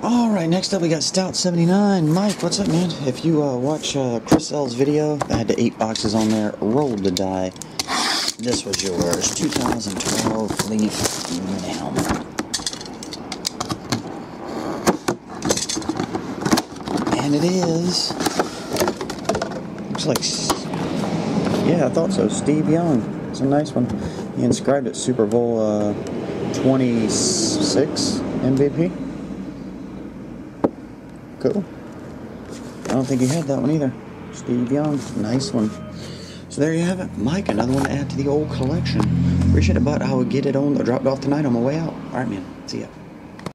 Alright, next up we got Stout79. Mike, what's up, man? If you watch Chris L's video, I had the 8 boxes on there, rolled the die. This was yours. 2012 Leaf Mini Helmet. And it is... looks like... yeah, I thought so. Steve Young. It's a nice one. He inscribed it Super Bowl 26 MVP. Cool. I don't think he had that one either. Steve Young. Nice one. So there you have it. Mike, another one to add to the old collection. Appreciate it, but I will get it on, dropped off tonight on my way out. Alright, man. See ya.